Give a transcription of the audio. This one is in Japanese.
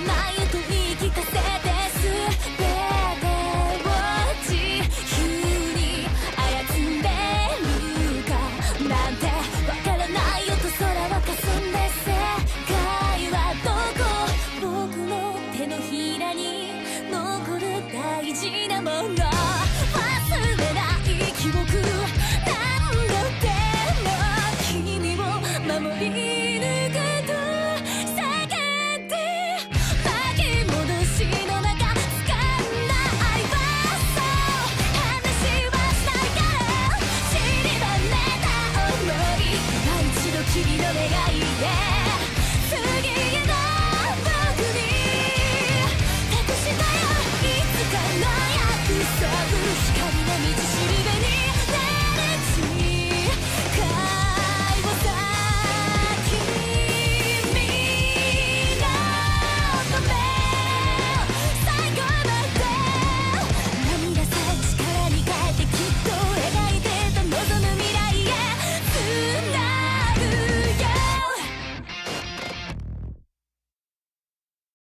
ないよと言い聞かせて全てを自由に操れるかなんてわからないよと空は霞んで世界はどこ僕の手のひらに残る大事なもの